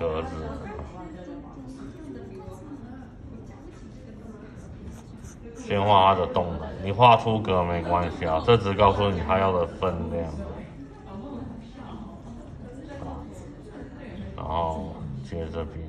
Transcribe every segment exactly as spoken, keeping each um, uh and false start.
格子。先画它的动能，你画出格没关系啊，这只告诉你它要的分量。然后接这边。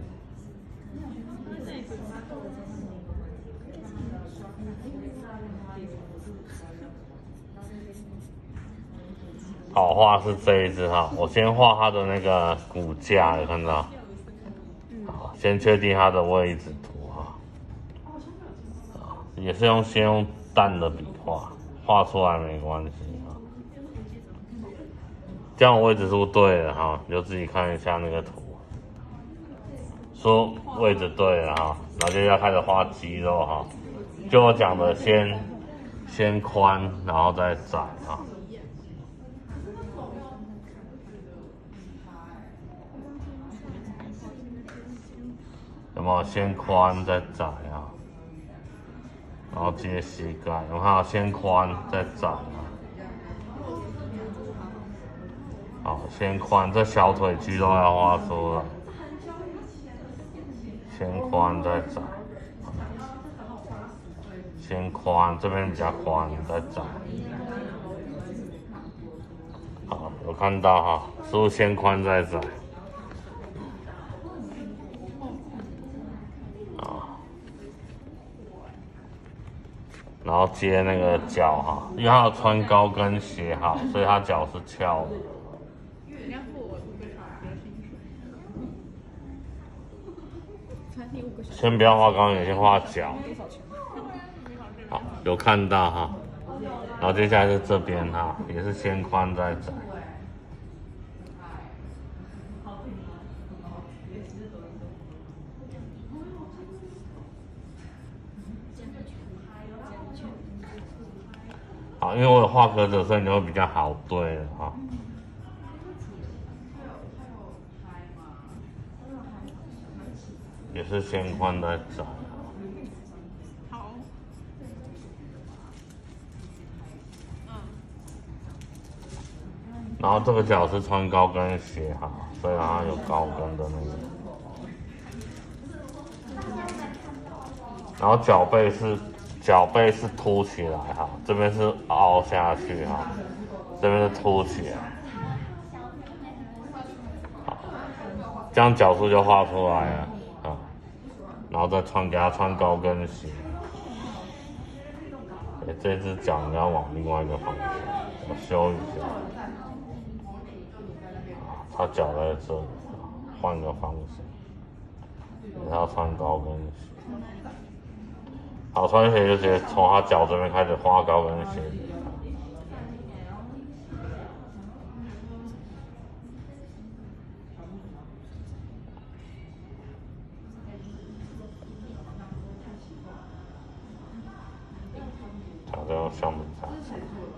好，画是这一只哈，我先画它的那个骨架，有看到？好，先确定它的位置图哈。啊，也是用先用淡的笔画，画出来没关系哈。这样位置是不是对了哈？你就自己看一下那个图，说位置对了哈，然后就要开始画肌肉哈。就我讲的先，先宽，然后再窄哈。有没有先宽再窄啊？然后接膝盖，有没有先宽再窄啊？好，先宽，这小腿肌肉要画出来，先宽再窄，先宽，这边比较宽再窄。好，有看到哈，是不是先宽再窄？然后接那个脚哈，因为他有穿高跟鞋哈，所以他脚是翘的。先不要画高跟鞋，先画脚。好，有看到哈。然后接下来是这边哈，也是先宽再窄。好，因为我有画格子，所以你会比较好对了哈。也是先宽再窄。好。然后这个脚是穿高跟鞋哈，所以它有高跟的那个。然后脚背是。脚背是凸起来哈，这边是凹下去哈，这边是凸起来，好，这样角度就画出来了啊，然后再穿给他穿高跟鞋，欸、这只脚你要往另外一个方向，我修一下，他脚在这里，换个方向，他要穿高跟鞋。好，穿鞋就直接从他脚这边开始画高跟鞋。好，再用橡皮擦擦。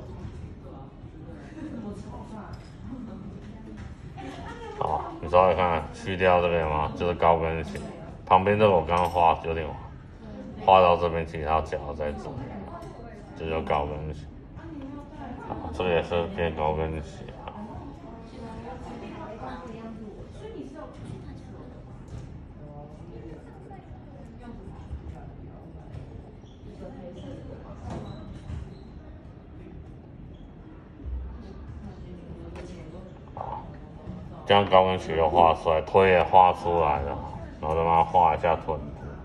好，你稍微看，去掉这边嘛，就是高跟鞋。旁边这个我刚刚画有点画到这边，其他脚在这，这就高跟鞋。好，这个也是变高跟鞋啊。好，这样高跟鞋又画出来，腿也画出来了，然后再帮它画一下臀。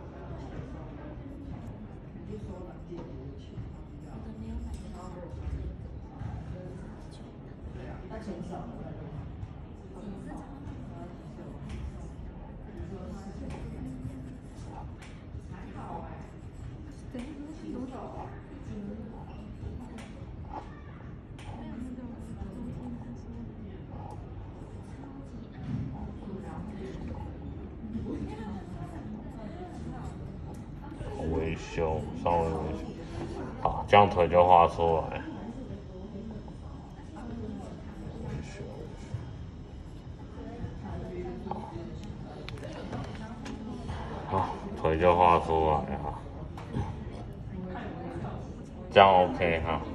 维修，稍微维修，好，这样腿就画出来。维修，好，好，腿就画出来哈，这样 OK 哈。